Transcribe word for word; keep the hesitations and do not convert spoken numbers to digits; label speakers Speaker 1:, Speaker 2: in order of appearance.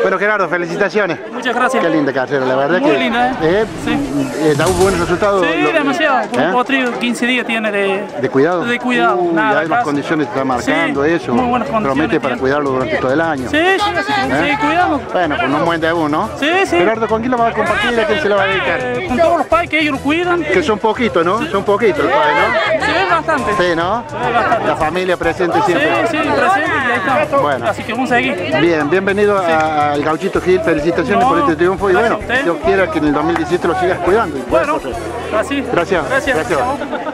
Speaker 1: Bueno, Gerardo, felicitaciones.
Speaker 2: Muchas gracias.
Speaker 1: Qué linda carrera, la verdad.
Speaker 2: Muy
Speaker 1: que,
Speaker 2: linda, ¿eh?
Speaker 1: eh
Speaker 2: Sí.
Speaker 1: eh, da un buen resultado.
Speaker 2: Sí,
Speaker 1: lo,
Speaker 2: demasiado.
Speaker 1: ¿eh?
Speaker 2: Un potrillo quince días tiene de...
Speaker 1: ¿De cuidado?
Speaker 2: De cuidado.
Speaker 1: Uh,
Speaker 2: Nada,
Speaker 1: ya hay las
Speaker 2: casi.
Speaker 1: condiciones que está marcando
Speaker 2: Sí,
Speaker 1: eso.
Speaker 2: muy buenas condiciones
Speaker 1: Promete para
Speaker 2: tiene.
Speaker 1: cuidarlo durante todo el año.
Speaker 2: Sí, sí, así que
Speaker 1: ¿Eh?
Speaker 2: sí, cuidado.
Speaker 1: Bueno, pues un buen debut, ¿no?
Speaker 2: Sí, sí.
Speaker 1: Gerardo, ¿con quién lo va a compartir? ¿A quién se lo va a dedicar?
Speaker 2: Eh, con todos los pais que ellos lo cuidan.
Speaker 1: Que son poquitos, ¿no? Son poquitos los padres, ¿no?
Speaker 2: Se ve bastante.
Speaker 1: Sí, ¿no?
Speaker 2: Se ve bastante.
Speaker 1: La familia presente
Speaker 2: Sí,
Speaker 1: siempre.
Speaker 2: sí, presente y ahí estamos.
Speaker 1: Bueno.
Speaker 2: Así que vamos a seguir.
Speaker 1: Bien, bienvenido
Speaker 2: Sí.
Speaker 1: a- al Gauchito Gil, felicitaciones
Speaker 2: No,
Speaker 1: por este triunfo y
Speaker 2: gracias
Speaker 1: bueno,
Speaker 2: a usted.
Speaker 1: yo quiero que en el dos mil diecisiete lo sigas cuidando. Y puedas
Speaker 2: Bueno,
Speaker 1: correr.
Speaker 2: así.
Speaker 1: Gracias.
Speaker 2: Gracias.
Speaker 1: Gracias.